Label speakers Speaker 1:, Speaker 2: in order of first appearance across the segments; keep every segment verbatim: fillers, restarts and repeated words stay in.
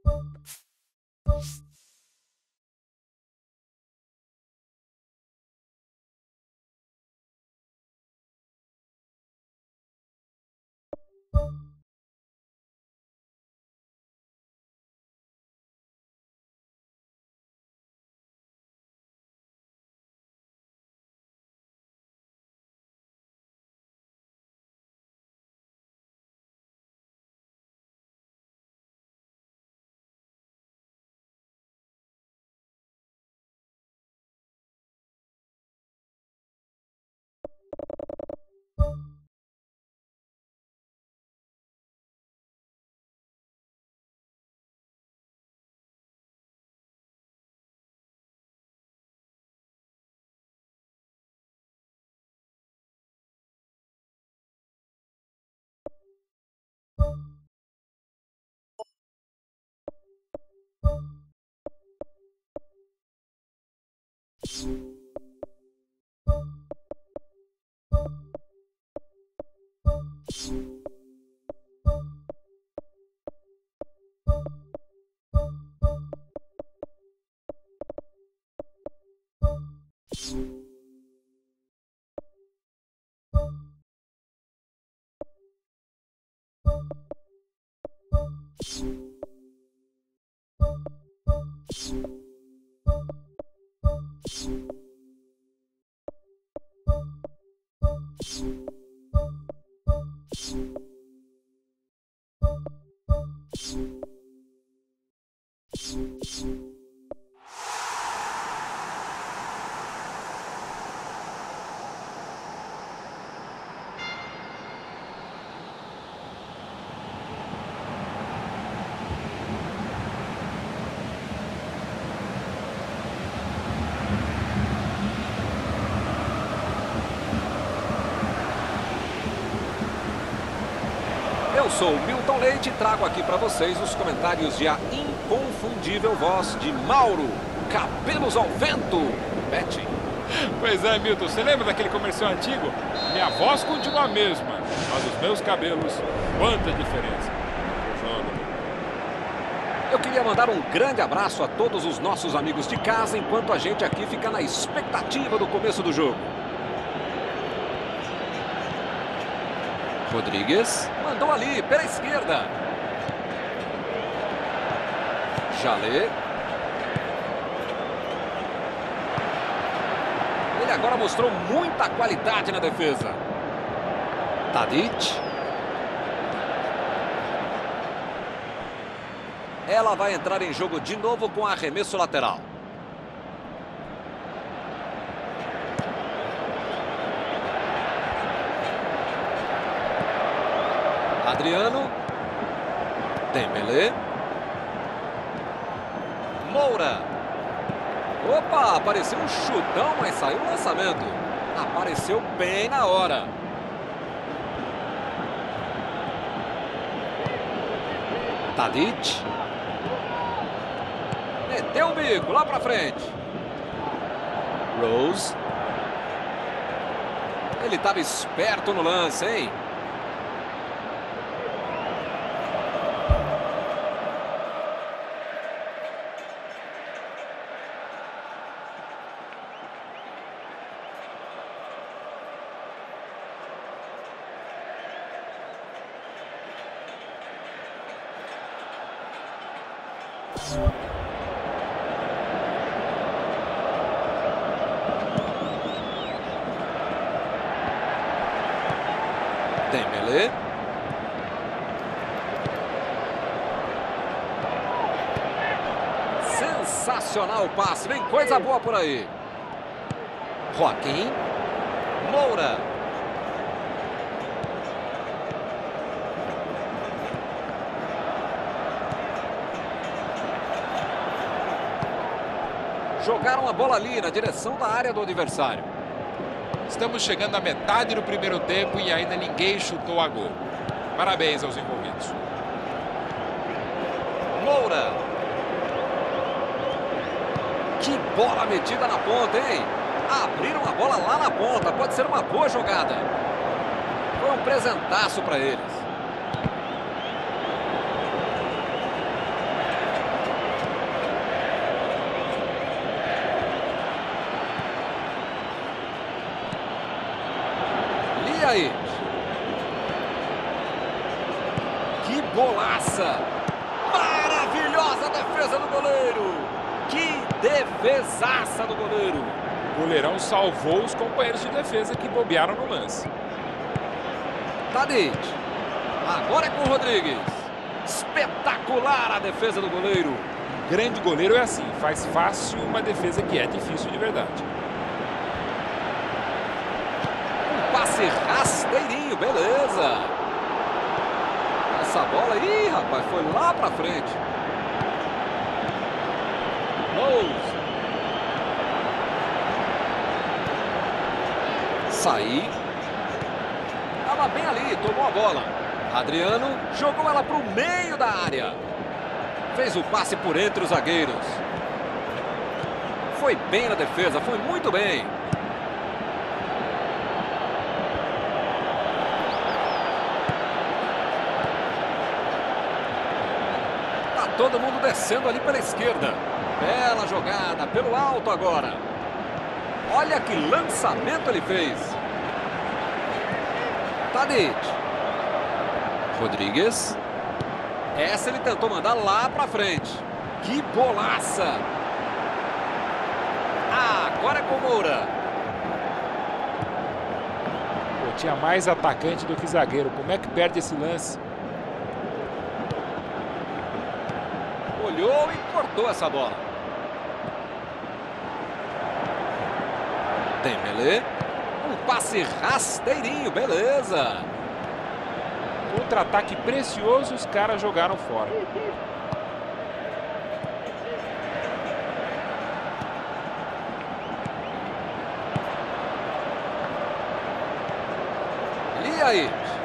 Speaker 1: Eu sou o Milton Leite e trago aqui para vocês os comentários de a inconfundível voz de Mauro, cabelos ao vento, Betting.
Speaker 2: Pois é, Milton, você lembra daquele comercial antigo? Minha voz continua a mesma, mas os meus cabelos, quanta diferença.
Speaker 1: Eu queria mandar um grande abraço a todos os nossos amigos de casa, enquanto a gente aqui fica na expectativa do começo do jogo. Rodrigues mandou ali pela esquerda. Jalé. Ele agora mostrou muita qualidade na defesa. Tadic. Ela vai entrar em jogo de novo com arremesso lateral. Adriano. Dembélé. Moura. Opa, apareceu um chutão, mas saiu o lançamento. Apareceu bem na hora. Tadic. Meteu o bico lá pra frente. Rose. Ele estava esperto no lance, hein? Dembélé. Sensacional o passe, vem coisa boa por aí. Joaquim. Moura. Jogaram a bola ali na direção da área do adversário.
Speaker 2: Estamos chegando à metade do primeiro tempo e ainda ninguém chutou a gol. Parabéns aos envolvidos.
Speaker 1: Moura. Que bola metida na ponta, hein? Abriram a bola lá na ponta. Pode ser uma boa jogada. Foi um presentaço para eles. golaça! Maravilhosa defesa do goleiro! Que defesaça do goleiro!
Speaker 2: O goleirão salvou os companheiros de defesa que bobearam no lance.
Speaker 1: Tadic. Agora é com o Rodrigues. Espetacular a defesa do goleiro.
Speaker 2: Grande goleiro é assim, faz fácil uma defesa que é difícil de verdade.
Speaker 1: Um passe rasteirinho, beleza. Essa bola aí, rapaz, foi lá pra frente. Close. Sair. Estava bem ali, tomou a bola. Adriano jogou ela para o meio da área. Fez o passe por entre os zagueiros. Foi bem na defesa, foi muito bem. Tá todo mundo descendo ali pela esquerda. Bela jogada, pelo alto agora. Olha que lançamento ele fez. Tadic. Rodrigues. Essa ele tentou mandar lá pra frente. Que bolaça. Ah, agora é com o Moura.
Speaker 2: Pô, tinha mais atacante do que zagueiro. Como é que perde esse lance?
Speaker 1: Olhou e cortou essa bola. Dembélé. Um passe rasteirinho, beleza.
Speaker 2: Contra-ataque precioso, os caras jogaram fora.
Speaker 1: E aí?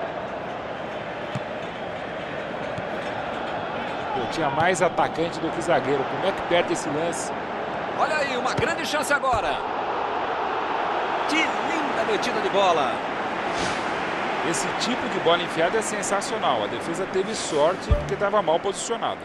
Speaker 2: Pô, tinha mais atacante do que zagueiro. Como é que perde esse lance?
Speaker 1: Olha aí, uma grande chance agora. Que linda metida de bola.
Speaker 2: Esse tipo de bola enfiada é sensacional. A defesa teve sorte porque estava mal posicionada.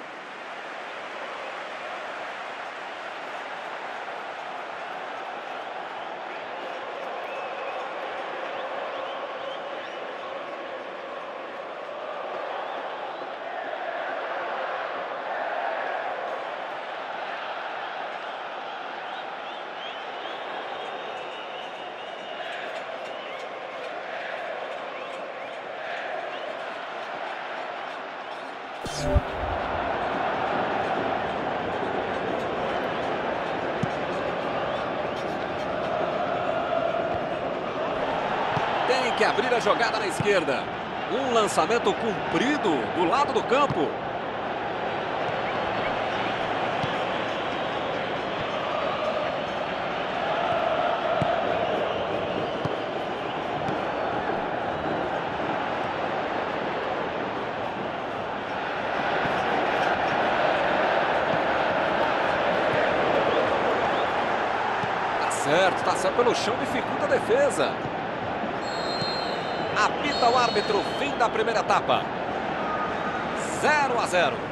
Speaker 1: Tem que abrir a jogada na esquerda. Um lançamento comprido do lado do campo. Tá certo, tá certo pelo chão, dificulta a defesa. Apita o árbitro, fim da primeira etapa. zero a zero.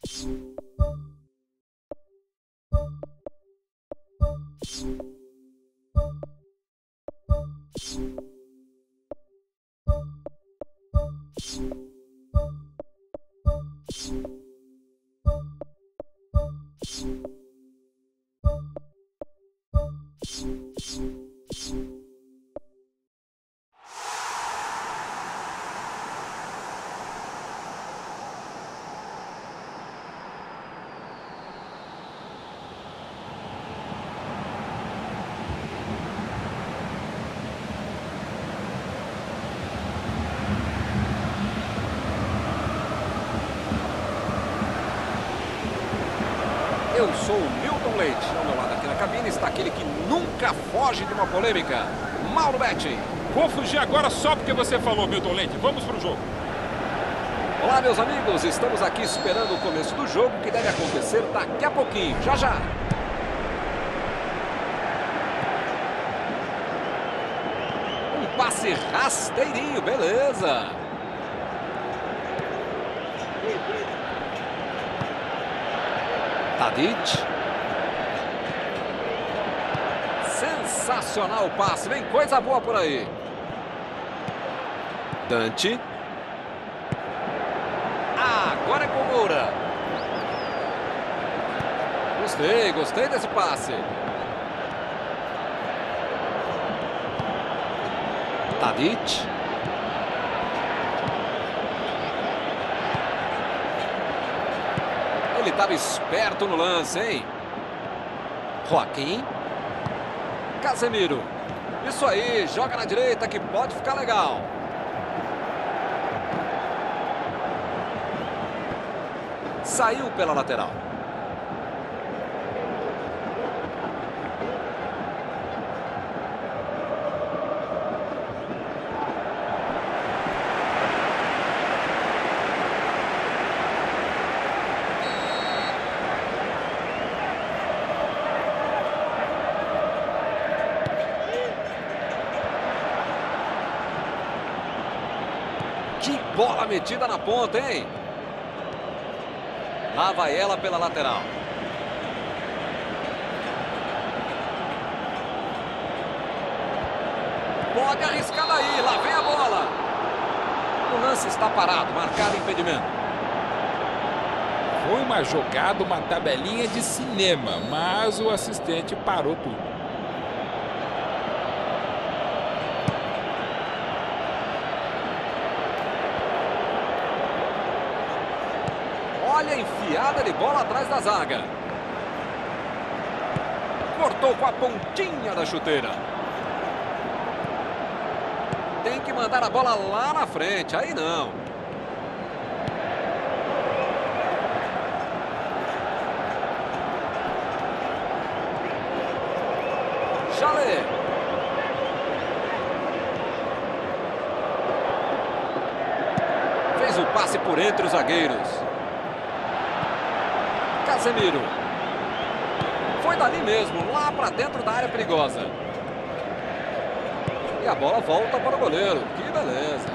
Speaker 1: Eu sou o Milton Leite. Ao meu lado aqui na cabine está aquele que nunca foge de uma polêmica, Mauro Betti.
Speaker 2: Vou fugir agora só porque você falou, Milton Leite. Vamos pro jogo.
Speaker 1: Olá, meus amigos. Estamos aqui esperando o começo do jogo, que deve acontecer daqui a pouquinho. Já, já. Um passe rasteirinho. Beleza. Tadic. Sensacional o passe. Vem coisa boa por aí. Dante. Ah, agora é com o Moura. Gostei, gostei desse passe. Tadic. Ele estava esperto no lance, hein? Joaquim. Casemiro. Isso aí, joga na direita que pode ficar legal. Saiu pela lateral. Que bola metida na ponta, hein? Lá vai ela pela lateral. Pode arriscar daí, lá vem a bola. O lance está parado, marcado impedimento.
Speaker 2: Foi uma jogada, uma tabelinha de cinema, mas o assistente parou tudo.
Speaker 1: Olha a enfiada de bola atrás da zaga. Cortou com a pontinha da chuteira. Tem que mandar a bola lá na frente. Aí não. Chalé. Fez o passe por entre os zagueiros. Casemiro. Foi dali mesmo, lá para dentro da área perigosa. E a bola volta para o goleiro. Que beleza.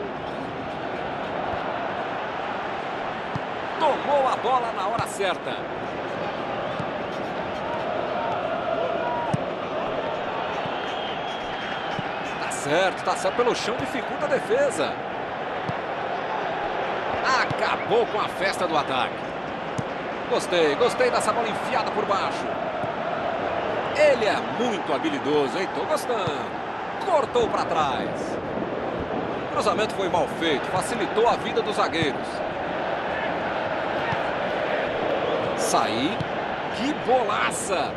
Speaker 1: Tomou a bola na hora certa. Tá certo, tá certo. Pelo chão dificulta a defesa. Acabou com a festa do ataque. Gostei, gostei dessa bola enfiada por baixo. Ele é muito habilidoso, hein? Tô gostando. Cortou para trás. O cruzamento foi mal feito, facilitou a vida dos zagueiros. Saí. Que bolaça!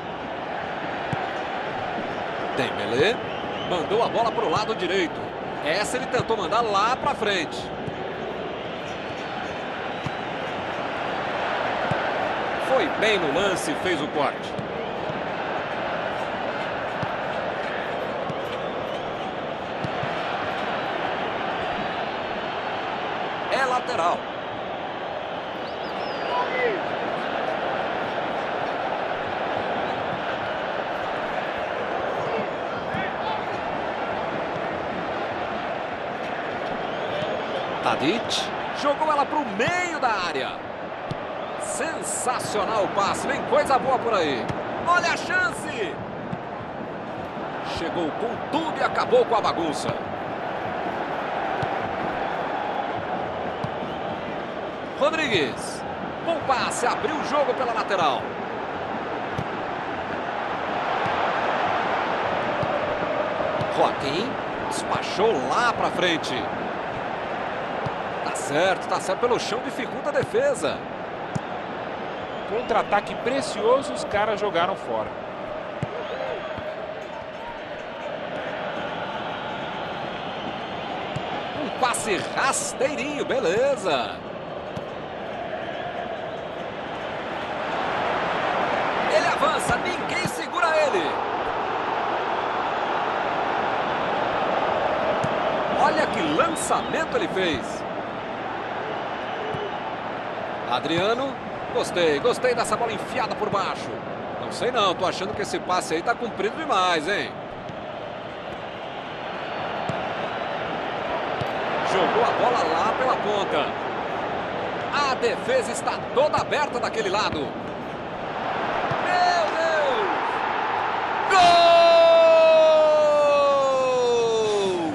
Speaker 1: Dembélé mandou a bola para o lado direito. Essa ele tentou mandar lá para frente. Foi bem no lance e fez o corte. É lateral. Tadic jogou ela para o meio da área. Sensacional o passe, vem coisa boa por aí. Olha a chance! Chegou com tudo e acabou com a bagunça. Rodrigues. Bom passe, abriu o jogo pela lateral. Joaquim despachou lá pra frente. Tá certo, tá certo. Pelo chão dificulta a defesa.
Speaker 2: Contra-ataque precioso, os caras jogaram fora.
Speaker 1: Um passe rasteirinho, beleza. Ele avança, ninguém segura ele. Olha que lançamento ele fez. Adriano, gostei, gostei dessa bola enfiada por baixo. Não sei não, tô achando que esse passe aí tá comprido demais, hein? Jogou a bola lá pela ponta. A defesa está toda aberta daquele lado. Meu Deus! Gol!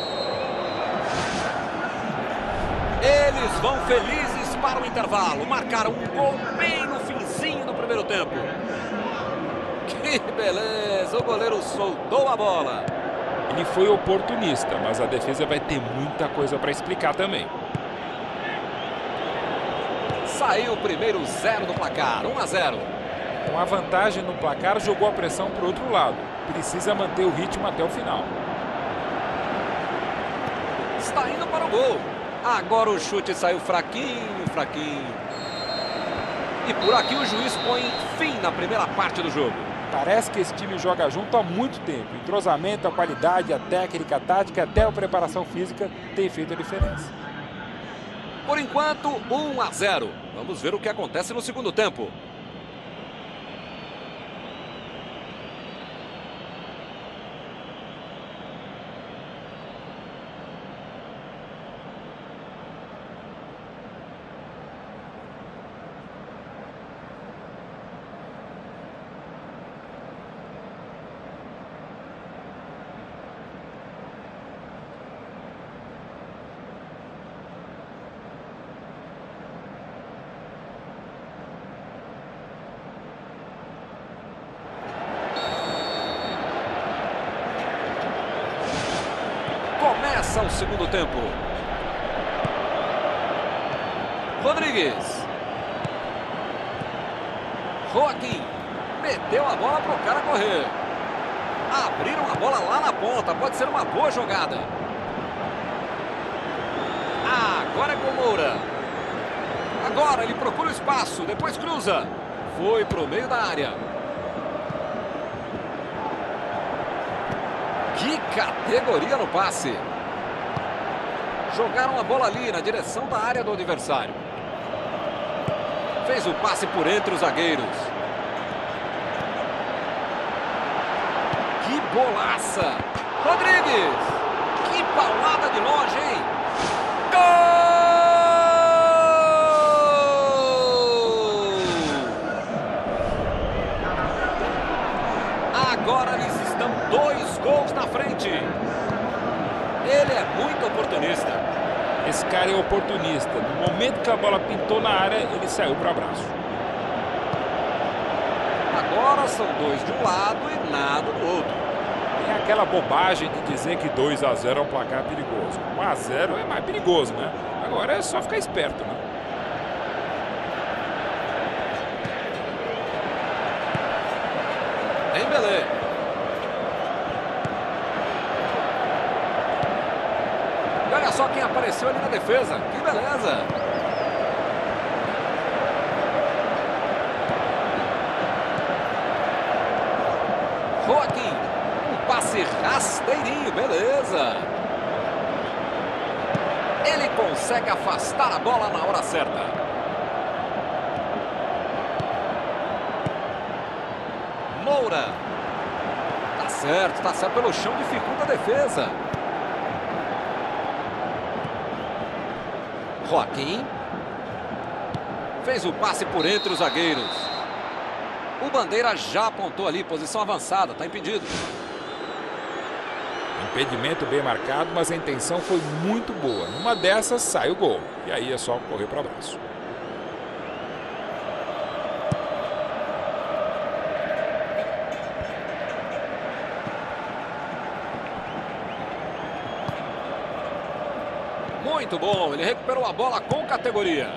Speaker 1: Eles vão felizes para o intervalo. Marcaram um gol bem no finzinho do primeiro tempo. Que beleza! O goleiro soltou a bola.
Speaker 2: Ele foi oportunista, mas a defesa vai ter muita coisa para explicar também.
Speaker 1: Saiu o primeiro zero do placar, um a zero.
Speaker 2: Com a vantagem no placar, jogou a pressão para o outro lado. Precisa manter o ritmo até o final.
Speaker 1: Está indo para o gol. Agora o chute saiu fraquinho, fraquinho. E por aqui o juiz põe fim na primeira parte do jogo.
Speaker 2: Parece que esse time joga junto há muito tempo. O entrosamento, a qualidade, a técnica, a tática, até a preparação física tem feito a diferença.
Speaker 1: Por enquanto, um a zero. Vamos ver o que acontece no segundo tempo. Começa o segundo tempo. Rodrigues. Joaquim. Meteu a bola para o cara correr. Abriram a bola lá na ponta. Pode ser uma boa jogada. Ah, agora é com Moura. Agora ele procura o espaço. Depois cruza. Foi para o meio da área. Que categoria no passe. Jogaram a bola ali na direção da área do adversário. Fez o passe por entre os zagueiros. Que bolaça. Rodrigues. Que paulada de longe, hein? Gol! Agora eles estão dois gols na frente. Ele é muito oportunista.
Speaker 2: Esse cara é oportunista. No momento que a bola pintou na área, ele saiu para o abraço.
Speaker 1: Agora são dois de um lado e nada do outro.
Speaker 2: Tem aquela bobagem de dizer que dois a zero é um placar perigoso. um a zero é mais perigoso, né? Agora é só ficar esperto, né?
Speaker 1: Em Belém. E olha só quem apareceu ali na defesa. Que beleza. Joaquim. Um passe rasteirinho. Beleza. Ele consegue afastar a bola na hora certa. Moura. Tá certo, tá certo. Pelo chão dificulta a defesa. Joaquim. Fez o passe por entre os zagueiros. O Bandeira já apontou ali, posição avançada, está impedido.
Speaker 2: Impedimento bem marcado, mas a intenção foi muito boa. Numa dessas, sai o gol. E aí é só correr para o abraço.
Speaker 1: Muito bom, ele recuperou a bola com categoria.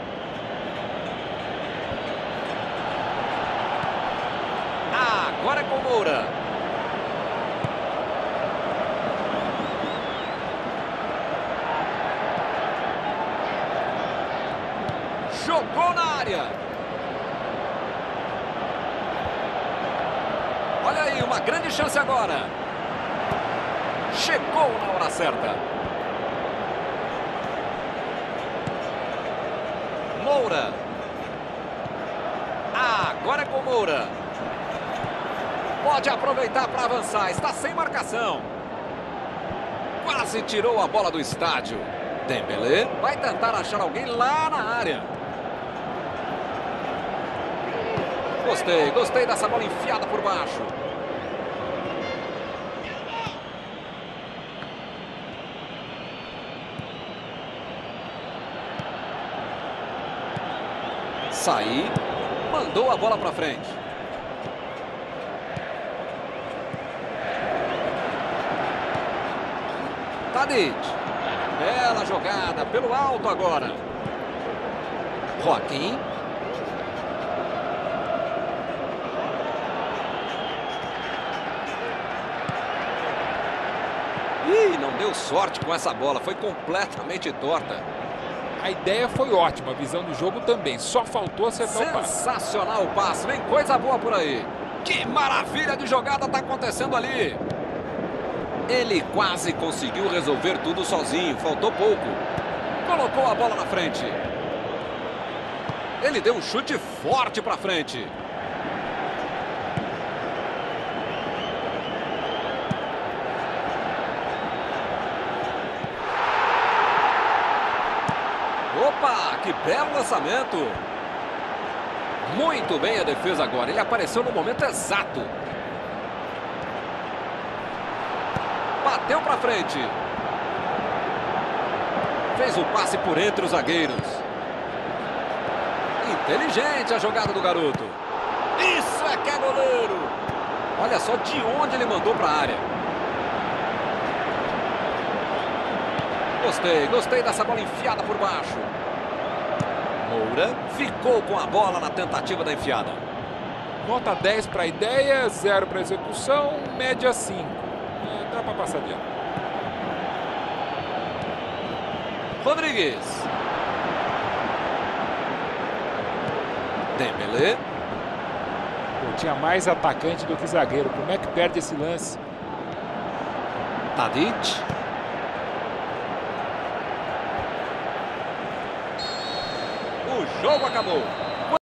Speaker 1: Ah, agora é com Moura. Jogou na área. Olha aí, uma grande chance agora. Chegou na hora certa. Moura. Ah, agora é com Moura. Pode aproveitar para avançar. Está sem marcação. Quase tirou a bola do estádio. Dembélé vai tentar achar alguém lá na área. Gostei, gostei dessa bola enfiada por baixo. Saí, mandou a bola para frente. Tadic. Bela jogada pelo alto agora. Joaquim. Ih, não deu sorte com essa bola, foi completamente torta.
Speaker 2: A ideia foi ótima, a visão do jogo também. Só faltou acertar o passe.
Speaker 1: Sensacional o passe, vem coisa boa por aí. Que maravilha de jogada está acontecendo ali. Ele quase conseguiu resolver tudo sozinho, faltou pouco. Colocou a bola na frente. Ele deu um chute forte para frente. Opa, que belo lançamento. Muito bem a defesa agora. Ele apareceu no momento exato. Bateu para frente. Fez o passe por entre os zagueiros. Inteligente a jogada do garoto. Isso é que é goleiro. Olha só de onde ele mandou para a área. Gostei, gostei dessa bola enfiada por baixo. Moura ficou com a bola na tentativa da enfiada.
Speaker 2: Nota dez para a ideia, zero para a execução, média cinco. É, dá para passar adiante.
Speaker 1: Rodrigues. Dembélé.
Speaker 2: Pô, tinha mais atacante do que zagueiro. Como é que perde esse lance?
Speaker 1: Tadic. O jogo acabou.